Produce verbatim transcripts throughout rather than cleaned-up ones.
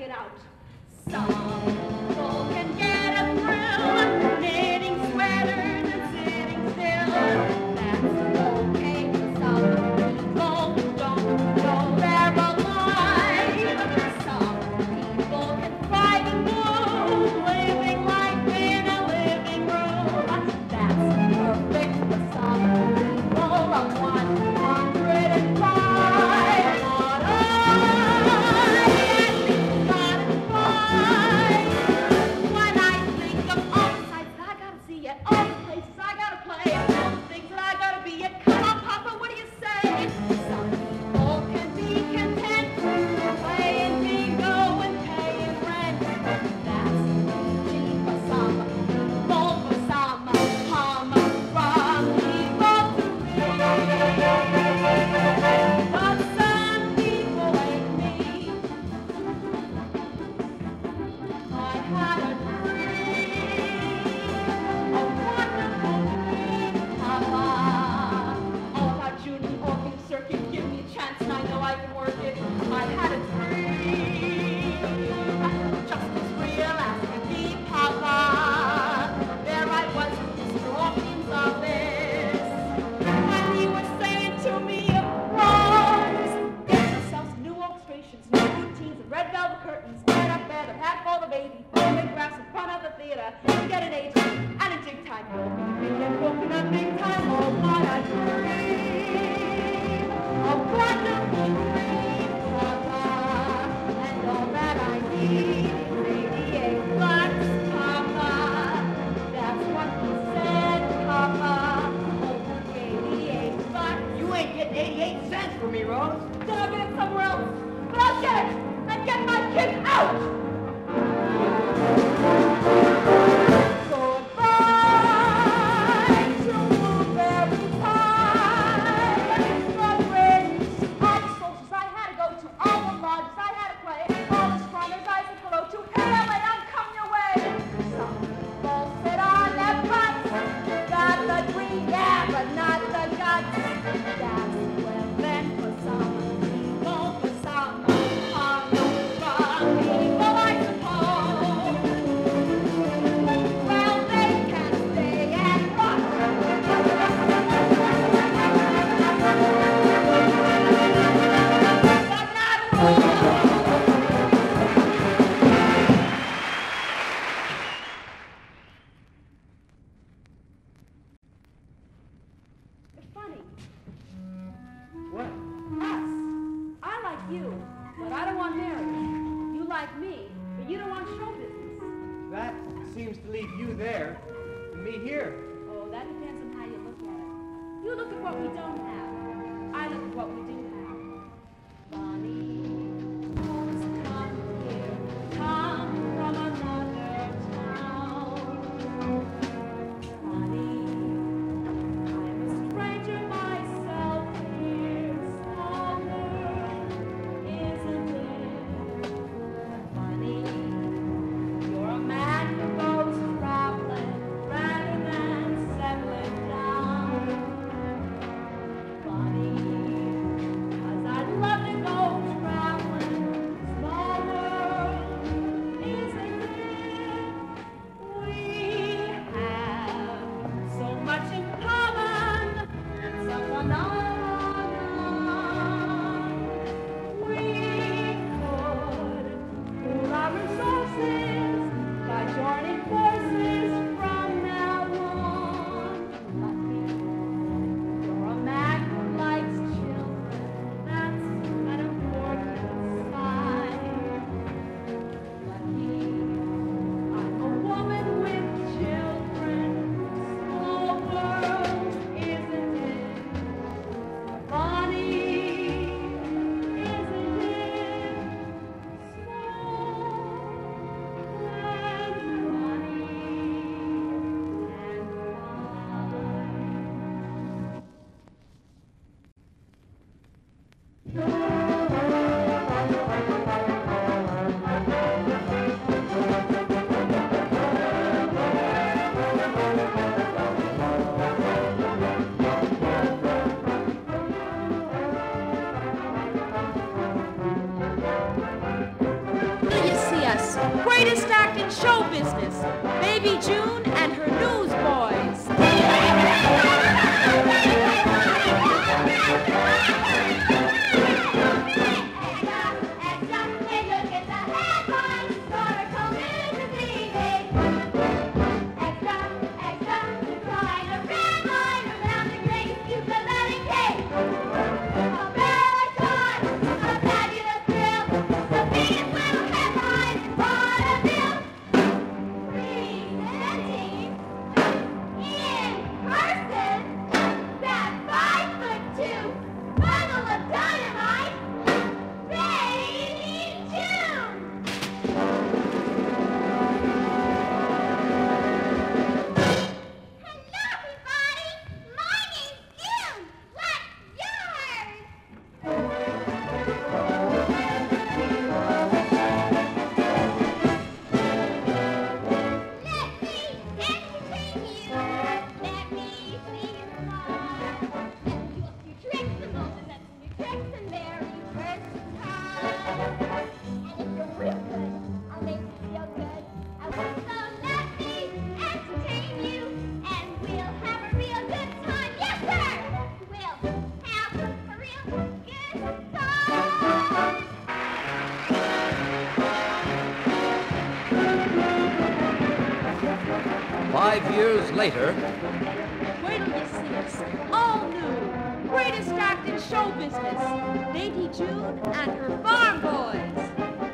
it out. Some people can get a thrill, knitting sweaters and sitting still. That's okay for some people don't know their life. Some people can thrive and move, living life in a living room. That's perfect for some people of one hundred and five. Not I, at least not at five. When I think of all the sights that I gotta see it, all the places I gotta play, all the things that I gotta be, it. Come on, Papa, what do you say? Some people can be content, playing bingo and paying rent. That's easy for some people, for some hum from people to me. But some people ain't me. I had a dream, a wonderful dream, Papa. All about you and the organ circuit. Give me a chance and I know I can work it. I had a dream, just as real as can be, Papa. There I was in Mister Orkin's office, and he was saying to me, Rose, get yourself some new illustrations, new routines, and red velvet curtains, right up there, the hat for the baby, photographs in front of the theater, get an agent, and a jig time. You'll be making coconut big time. Oh, what a dream, a wonderful dream, Papa. And all that I need is eighty-eight bucks, Papa. That's what he said, Papa. Oh, eighty-eight bucks. You ain't getting eighty-eight cents from me, Rose. Then I'll get it somewhere else. But I'll get it and get my kids out. Goodbye to blueberry pie. The friends, all the socials I had to go to, all the lodges I had to play, all the squatters I said hello to. Hey, L A, I'm coming your way. Some people sit on their butts, got the dream, yeah, but not the guts. That's well then for some people, for some hum from people, I suppose. Well, they can stay and rock. But not roll. It's funny. What? Us. I like you, but I don't want marriage. You like me, but you don't want show business. That seems to leave you there and me here. Oh, that depends on how you look at it. You look at what we don't have. I look at what we do have. Bonnie, who's come here, come from another town. Bonnie, I'm a stranger myself here. Small world, isn't it? Bonnie, you're a man who goes traveling rather than settling down. Bonnie, Greatest act in show business, Baby June and her newsboys. Five years later. Wait till you see us. All new. Greatest act in show business, Baby June and her farm boys.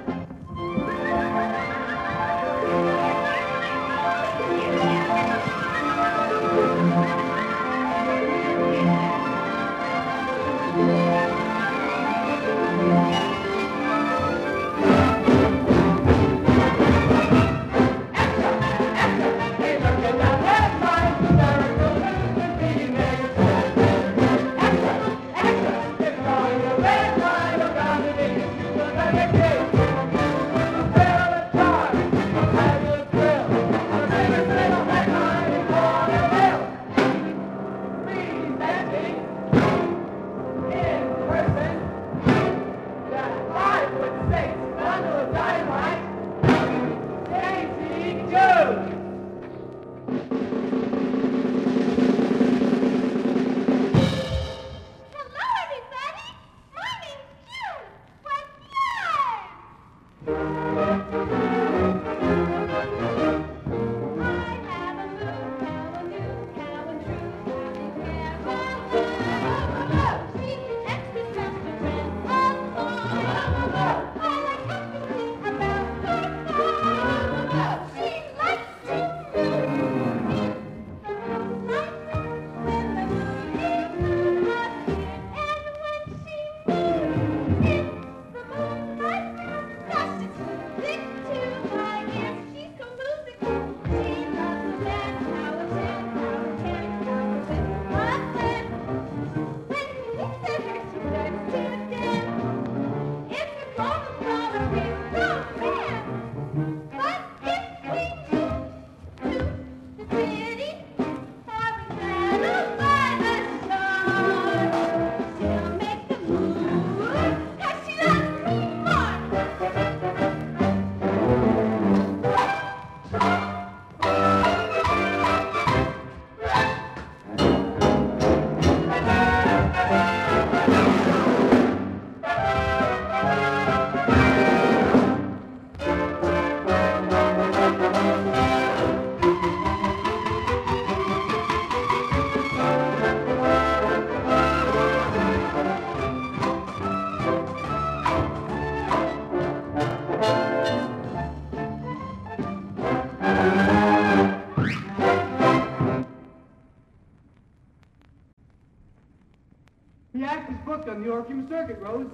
The act is booked on the Orpheum Circuit, Rose.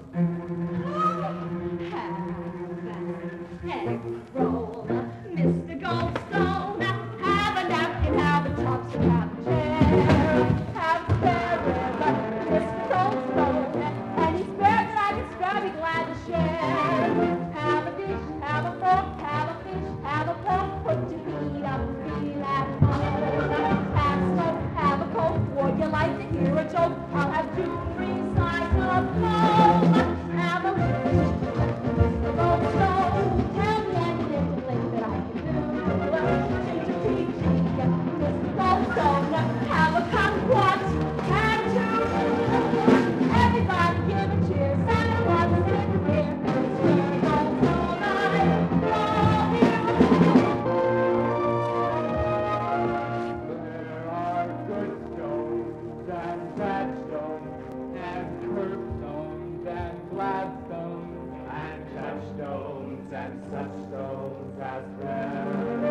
Egg roll, Mister Goldstone, have a napkin, have a chopstick, have a chair, have a spare rib, Mister Goldstone, any spare that I can spare, be glad to share. Have a dish, have a fork, have a fish, have a pork, put your feet up, feel at home. Have smoke, have a coke, would you like to hear a joke? I'll have two, three sides of coke. Have a Mister Goldstone, tell me anything. fast rest.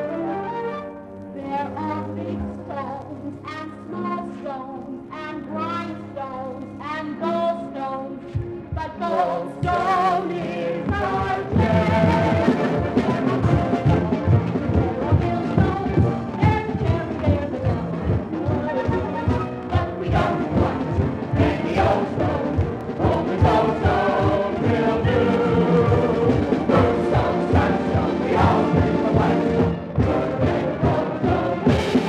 There are big stones and small stones and grindstones and goldstones, but goldstone is our jam. There are millstones, there's cherry, there's a but we don't want any old stones. Only goldstone will do. Moonstone, sunstone, we all dream of whitestone. Good big goldstone.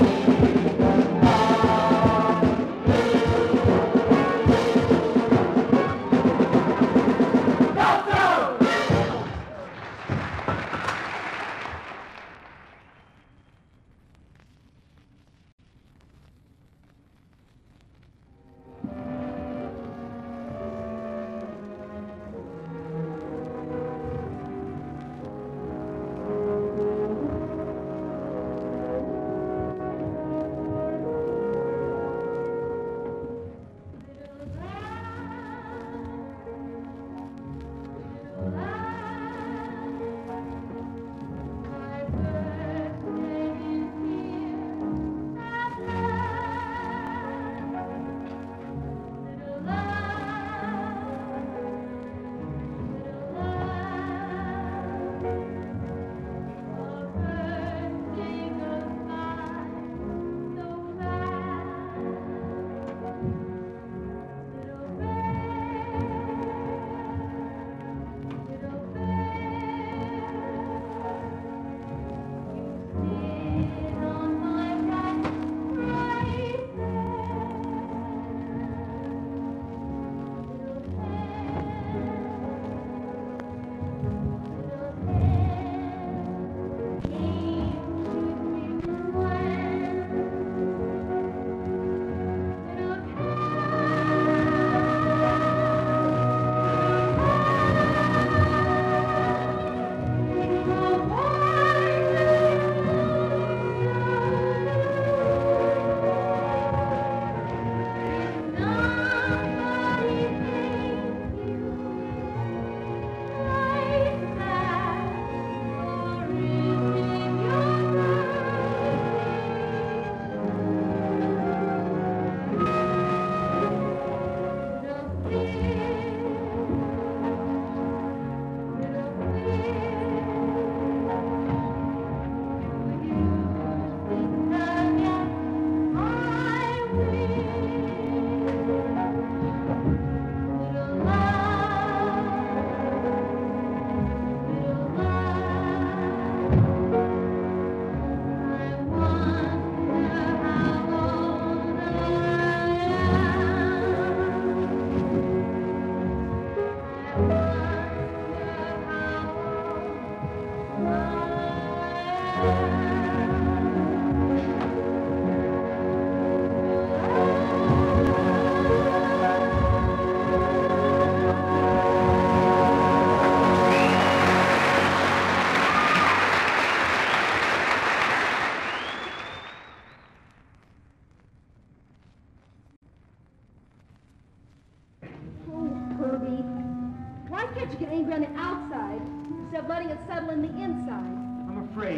Can't you get angry on the outside instead of letting it settle in the inside? I'm afraid.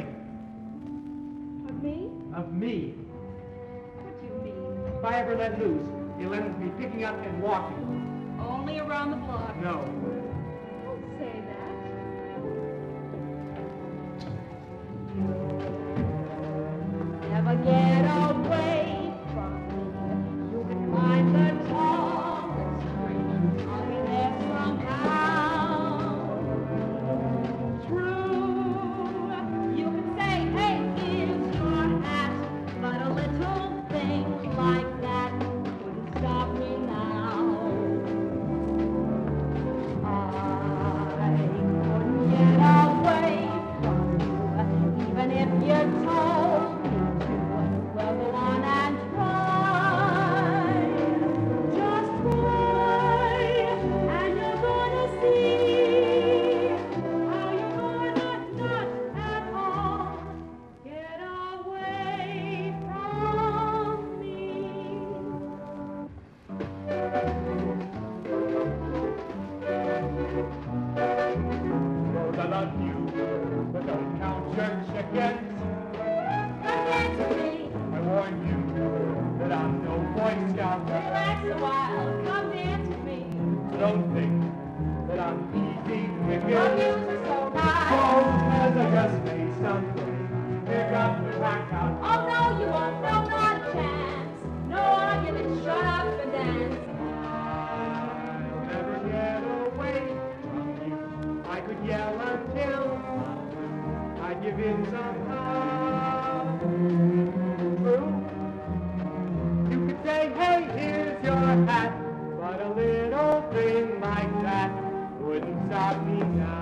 Of me? Of me. What do you mean? If I ever let loose, the eleven will be picking up and walking. Only around the block. No. Don't say that. Never get away from me. You can climb the tallest tree. I'll be there somehow. True. You can say, hey, is your hat? But a little thing like that couldn't stop me now. church again. Come dance with me. I warn you that I'm no Boy Scout. Relax a while. Come dance with me. Don't think that I'm easy Your picking. music's so nice. Oh, as I just made something. Here comes the pack out. Oh no, you won't. No, not a chance. No argument. Shut up and dance. I'll never get away from you. I could yell until I give in somehow. True. You could say, hey, here's your hat. But a little thing like that wouldn't stop me now.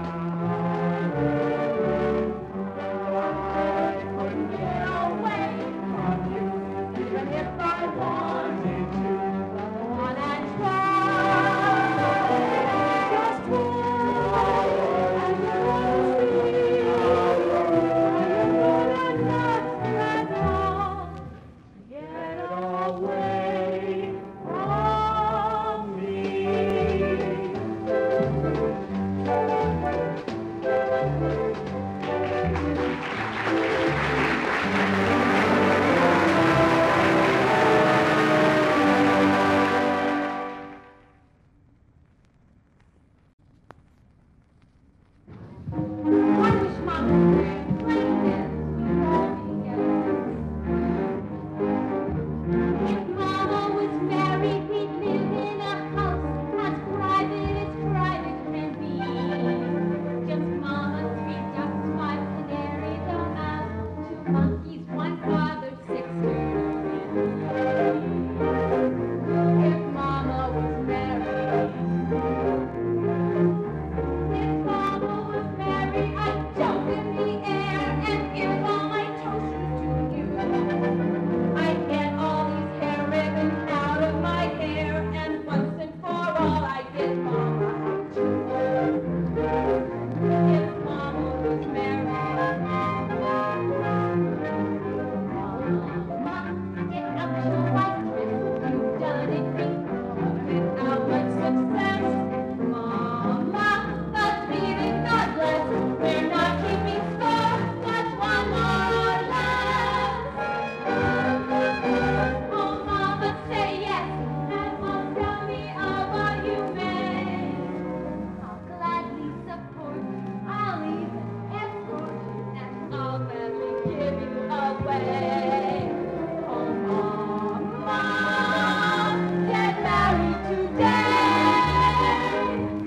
I couldn't get away from you, even if I wanted to. Go on and try. Just try. And you'll see. I'm gonna not that long. Get away from me. I wish Mom was there playing this before we get If Mama was married, we'd live in a house as private as private can be. Just Mama, three ducks, five canaries, a mouse, two monkeys, one father, six turtles. If Mama was married. If Mama was married, I'd jump in the air and give all my toasters to you. I'd get all these hair ribbons out of my hair, and once and for all, I'd get Mama out too. If Mama was married, Mama, get out your white dress. You've done it before without much success. Mama, God's beating God bless. We're not keeping score. That's one more less. Oh, Mama, say yes, and won't tell me of all you made. I'll gladly support. I'll even escort, and I'll gladly give you away. Oh, Mama, get married today.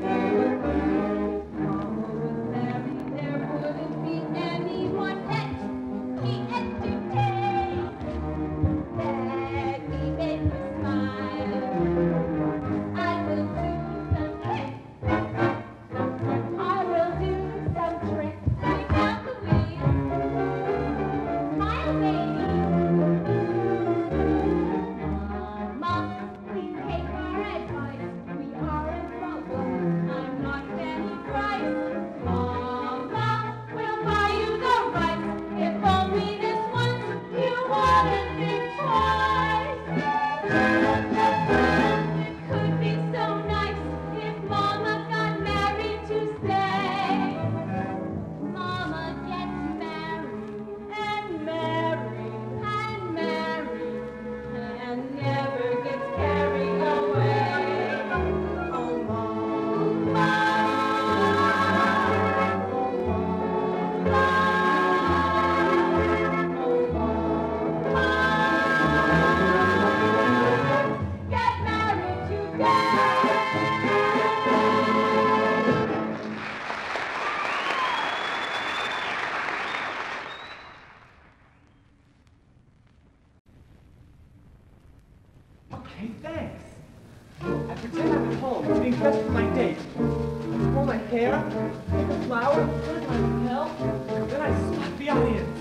Mama was married, there wouldn't be anyone left. He entertained, that he made me smile. I will do some tricks. I will do some tricks without the wheel. Smile, baby. Mama, please take our advice. We are in trouble. I'm not Fanny Price. Mama, we'll buy you the rights. If only this once you wouldn't think twice. It could be so nice if Mama got married to stay. Mama gets married and married and married and never gets carried away. Oh, Mama. Oh, Mama. Oh, Mama. Get married today. Okay, thanks. I pretend I'm at home, getting dressed for my date. I pull my hair, take a flower, put it in my lapel, then I swat the audience.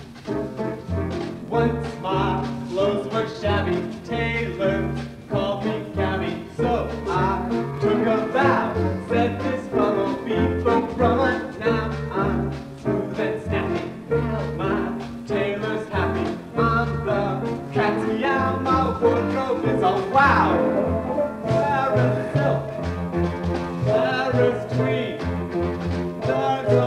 Once my clothes were shabby, tailors called me cabby, so I took a vow, said this fun will be from Brummel. Now I'm smooth and snappy, now my tailor's happy. I'm the cat's meow, my wardrobe is all wow. Paris silk, Paris tweed, there's a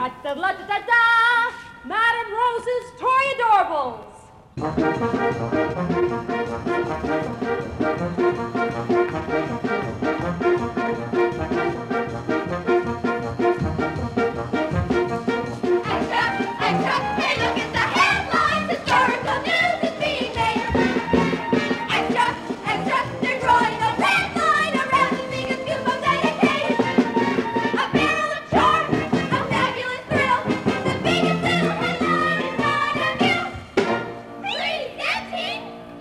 Da-da-da-da-da! Madame Rose's Toy Adorables! Extra, extra, hey, look at the headlines. Historical news is being made. Extra, extra, they're drawing a red line around the biggest scoop of the decade. A barrel of charm, a fabulous thrill. The biggest little headline in front of you. Ladies dancing,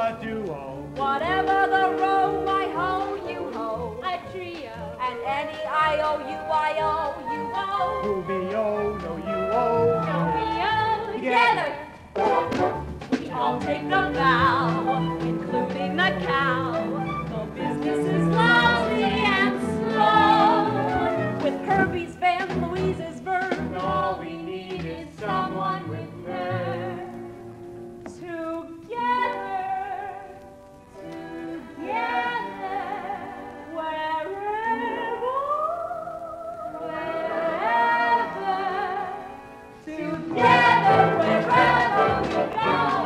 a duo. Whatever the row, I ho, you ho. A trio. And any I O U I O you O. You'll be O, no you O. Trio. Together, we all take the vow, including the cow. The business is lousy and slow. With Kirby's van, Louise's verb, all we need is someone with nerve. Together, together, wherever, wherever, together, wherever we go.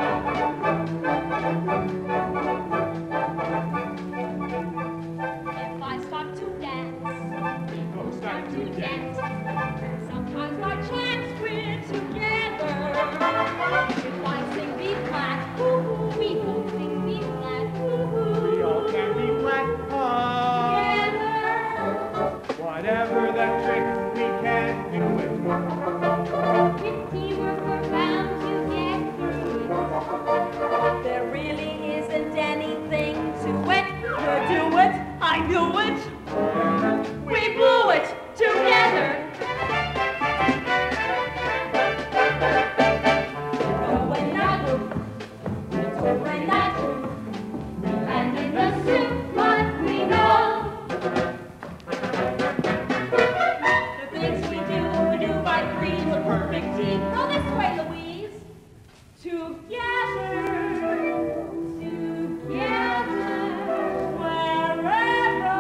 If I start to dance, we both start to dance. Sometimes by chance we're together. If I sing B flat, ooh, we both sing B flat, ooh. We all can be flat. Together. Whatever the trick, we can do it. With teamwork we're bound to get through it. There really isn't anything to it. You do it, I knew it. We blew it together. Go when I do, go when I do, and in the soup what we know. The things we do, we do by threes, a perfect team. Go this way, Louise. Together, together, wherever,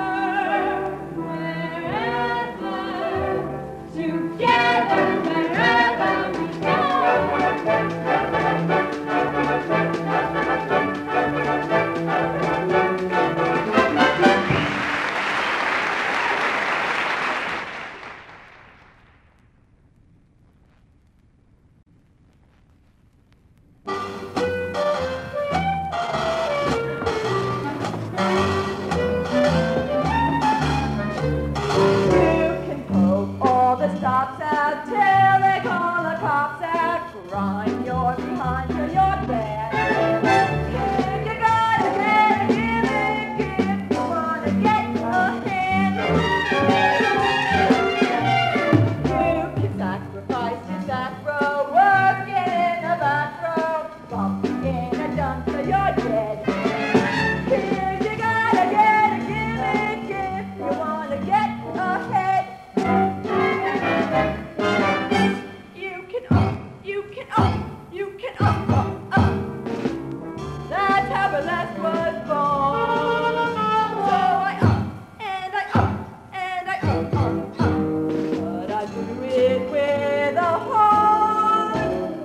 wherever, together, wherever we go. You can poke all the stops out till they call the cops out. Grind your behind till you're dead. If you gotta get a gimmick if you wanna get ahead. You can sacrifice your back row, work in a back row, bump in a dump till you're dead. If you gotta get a gimmick if you wanna get ahead. You can up, you can up, you can up, up, up. That's how burlesque was born. So I up, and I up, and I up, up, up. But I do it with a heart.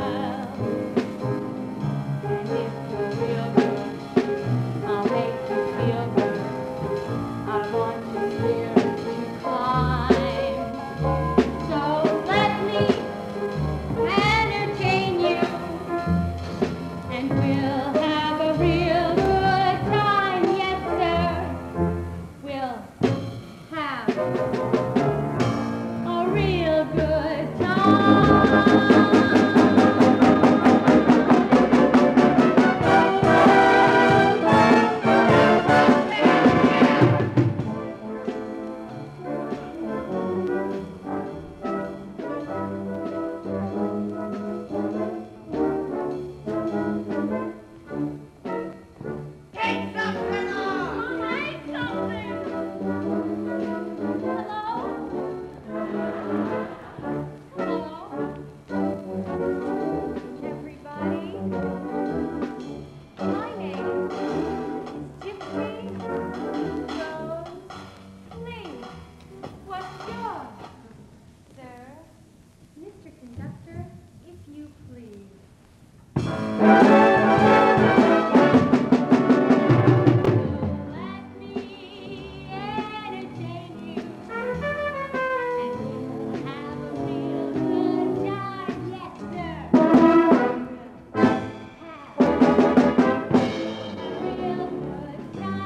And if you're real good, I'll make you feel good. I want your spirit to climb. So let me entertain you, and we'll have a real good time. Yes, sir. We'll have a real good time. Take something off! Take something. Hello? Hello? Everybody? My name is Gypsy Rose Lee. What's yours? Sir, Mister Conductor, if you please. Let me entertain you, and we'll have a real good time. Yes, sir. We'll have a real good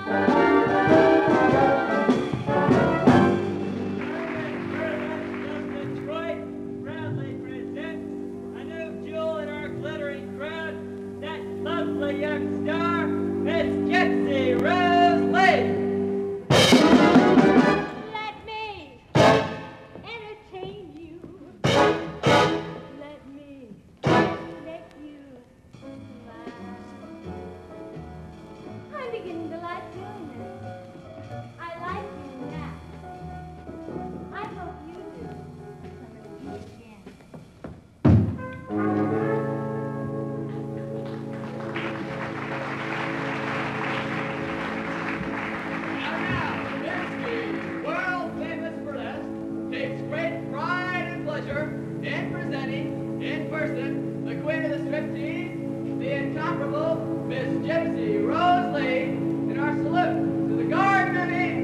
Detroit proudly presents a new jewel in our glittering crown, that lovely young star, Miss Gypsy Rose Lee. Let me entertain you. Let me make you laugh. I'm beginning to like doing this. I like doing that. I hope you do. I'm going to do it again. Now, now, Gypsy, world famous burlesque, takes great pride and pleasure in presenting in person the queen of the striptease, the incomparable Miss Gypsy Rose Lee, in our salute to the Garden of Eden.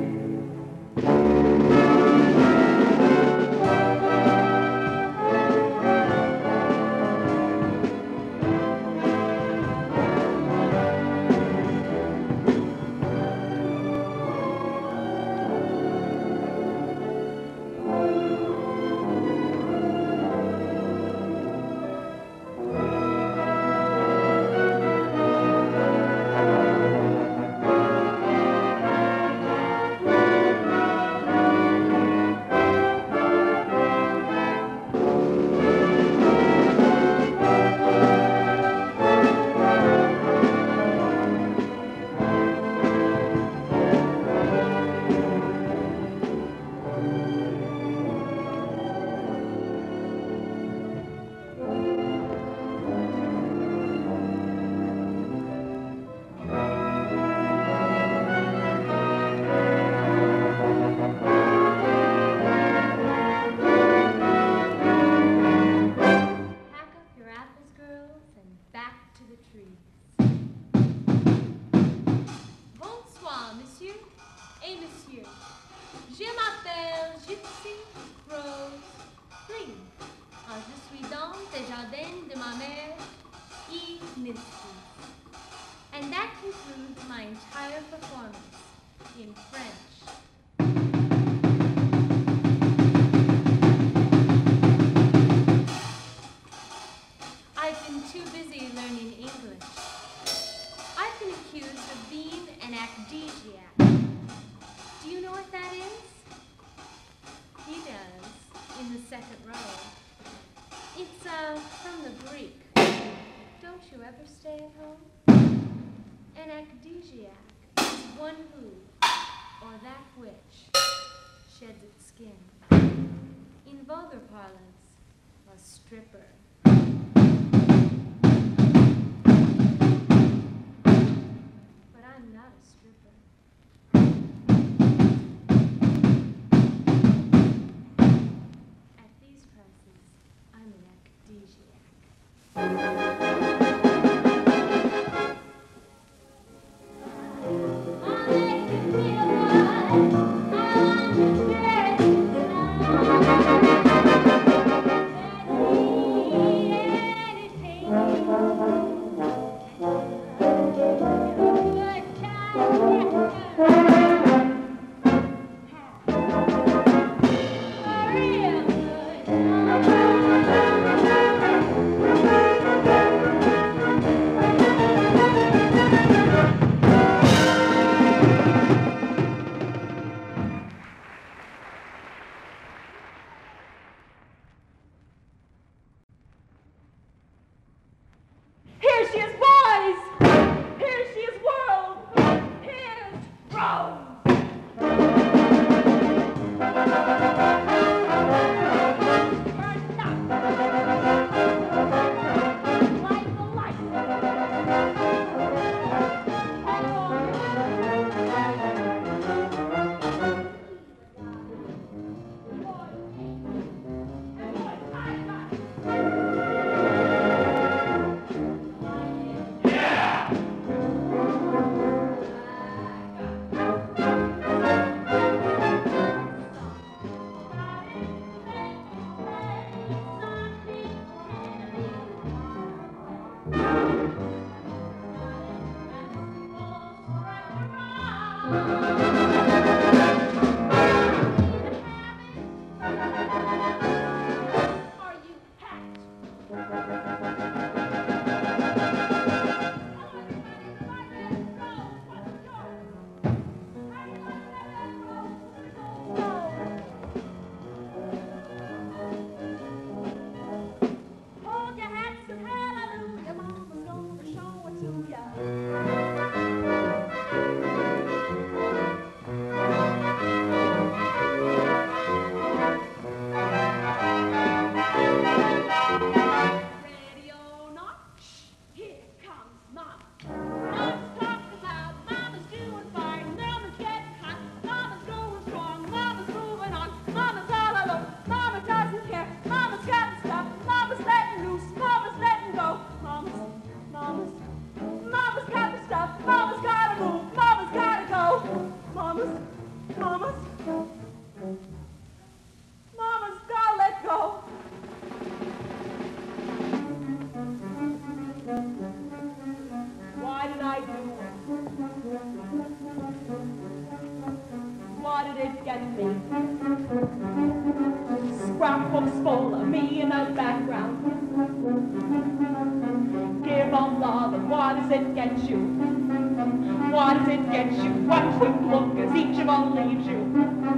Pack up your apples, girls, and back to the trees. Bonsoir, monsieur et monsieur. Je m'appelle Gypsy Rose Lee. Ah, je suis dans les jardins de ma mère, E. Misty. And that concludes my entire performance in French. I've been too busy learning English. I've been accused of being an aphrodisiac. Do you know what that is? He does, in the second row. It's, uh, from the Greek. Don't you ever stay at home? An aphrodisiac is one who, or that which, sheds its skin. In vulgar parlance, a stripper. But I'm not a stripper. At these prices, I'm an aphrodisiac. Here she is, boys! Here she is, world! Here's Rose! Burn up! Light the light! Scrapbooks full of me in the background. Give on love, and what does it get you? What does it get you? One quick look as each of them leaves you.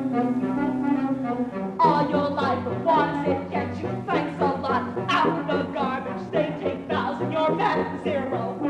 All your life, but what does it get you? Thanks a lot. Out of the garbage, they take vows and you're back to zero.